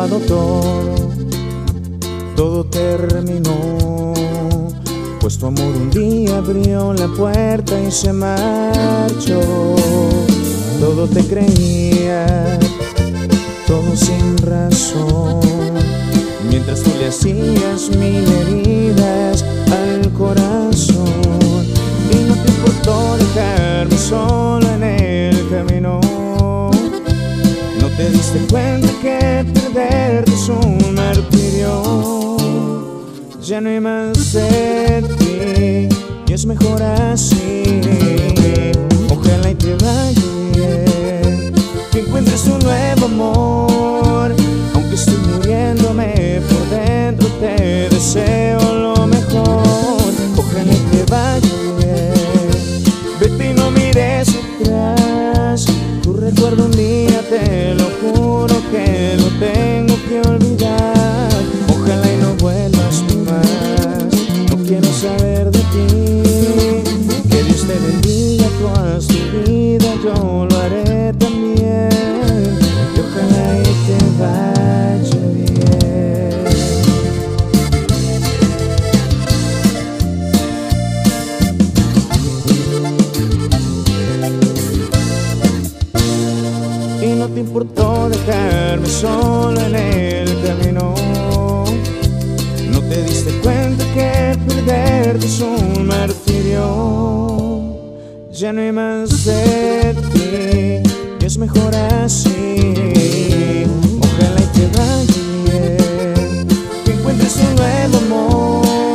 acabado todo, todo terminó, pues tu amor un día abrió la puerta y se marchó. Todo te creía, todo sin razón, mientras tú le hacías mil heridas al corazón. Y no te importó dejarme sola en el camino. No te diste cuenta que perderte es un martirio. Ya no hay más de ti y es mejor así. Ojalá y te vaya bien, que encuentres un nuevo amor. Aunque estoy muriéndome por dentro, te deseo lo mejor. Ojalá y te vaya bien, vete y no mires atrás. Tu recuerdo un día, te lo juro que lo tengo que olvidar. Ojalá y no vuelvas más, no quiero saber de ti. Que Dios te bendiga, tú haz tu vida, yo lo haré también. Y ojalá y te vaya bien. Y no te importó dejarme solo en el camino. No te diste cuenta que perderte es un martirio. Ya no hay más de ti y es mejor así. Ojalá y te vaya bien, que encuentres un nuevo amor.